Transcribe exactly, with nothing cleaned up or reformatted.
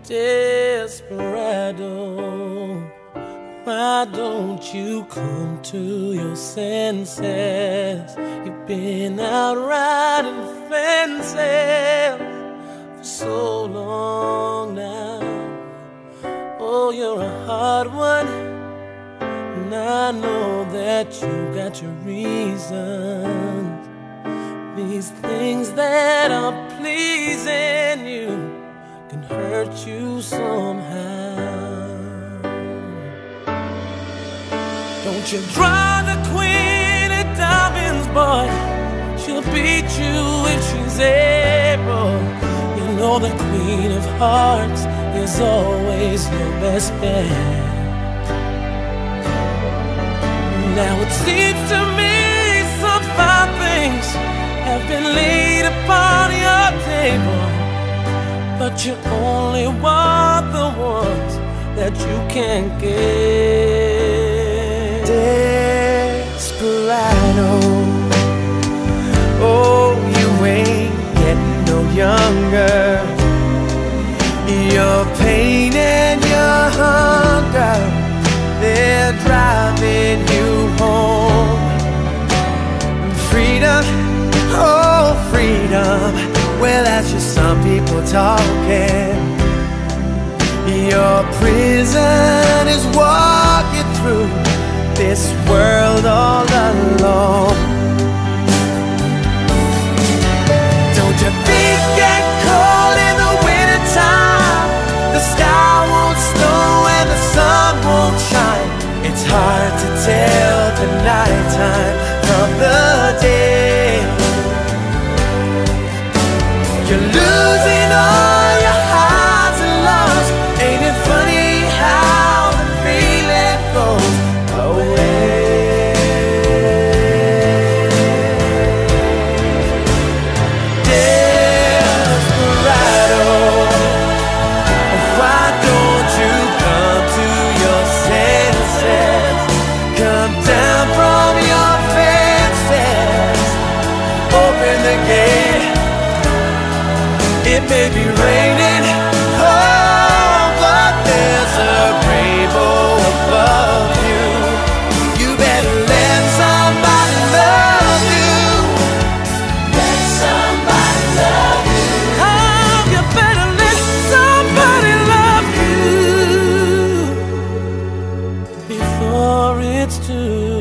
Desperado, why don't you come to your senses? You've been out riding fences for so long now. Oh, you're a hard one, and I know that you got your reasons. These things that are pleasing you can hurt you somehow. Don't you draw the queen of diamonds, boy. She'll beat you if she's able. You know the queen of hearts is always your best bet. Now it seems to me some fine things have been laid upon your table, but you only want the ones that you can't get. Desperado, oh, you ain't getting no younger. Your pain and your hunger, they're driving you home. Freedom, oh, freedom, well, that's just some people talking. Your prison is walking through this world all alone. Don't you think get cold in the wintertime? The sky won't snow and the sun won't shine. It's hard to tell the nighttime from the day. You're losing all your highs and lows. Ain't it funny how the feeling goes away? Desperado, why don't you come to your senses? Come down from your fences. Open the gate. It may be raining, oh, but there's a rainbow above you. You better let somebody love you. Let somebody love you. Oh, you better let somebody love you before it's too